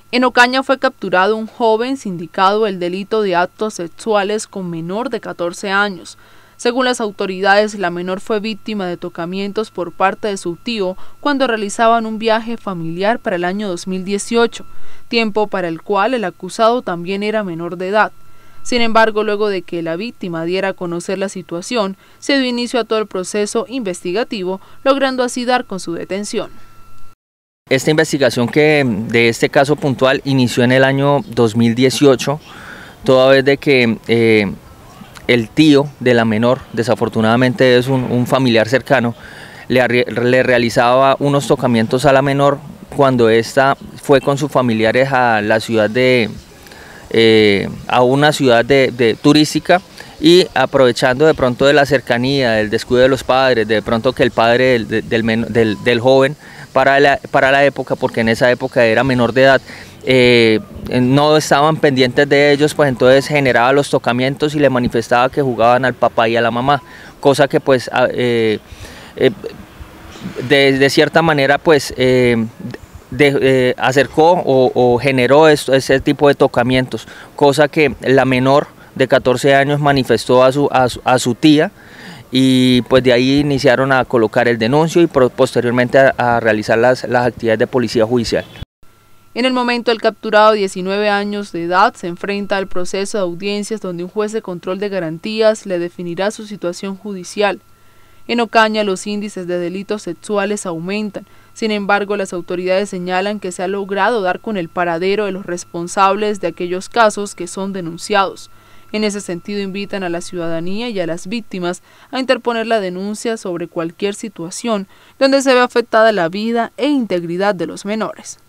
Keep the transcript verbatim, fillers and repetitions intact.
En Ocaña fue capturado un joven sindicado del delito de actos sexuales con menor de catorce años. Según las autoridades, la menor fue víctima de tocamientos por parte de su tío cuando realizaban un viaje familiar para el año dos mil dieciocho, tiempo para el cual el acusado también era menor de edad. Sin embargo, luego de que la víctima diera a conocer la situación, se dio inicio a todo el proceso investigativo, logrando así dar con su detención. Esta investigación que de este caso puntual inició en el año dos mil dieciocho, toda vez de que eh, el tío de la menor, desafortunadamente es un, un familiar cercano, le, le realizaba unos tocamientos a la menor cuando ésta fue con sus familiares a la ciudad de, eh, a una ciudad de, de turística, y aprovechando de pronto de la cercanía, del descuido de los padres, de pronto que el padre del, del, del, del joven para la, para la época, porque en esa época era menor de edad, eh, no estaban pendientes de ellos, pues entonces generaba los tocamientos y le manifestaba que jugaban al papá y a la mamá, cosa que pues eh, eh, de, de cierta manera pues eh, de, eh, acercó o, o generó esto, ese tipo de tocamientos, cosa que la menor de catorce años manifestó a su, a su, a su tía, y pues de ahí iniciaron a colocar el denuncio y posteriormente a, a realizar las, las actividades de policía judicial. En el momento, el capturado de diecinueve años de edad se enfrenta al proceso de audiencias donde un juez de control de garantías le definirá su situación judicial. En Ocaña los índices de delitos sexuales aumentan, sin embargo las autoridades señalan que se ha logrado dar con el paradero de los responsables de aquellos casos que son denunciados. En ese sentido, invitan a la ciudadanía y a las víctimas a interponer la denuncia sobre cualquier situación donde se ve afectada la vida e integridad de los menores.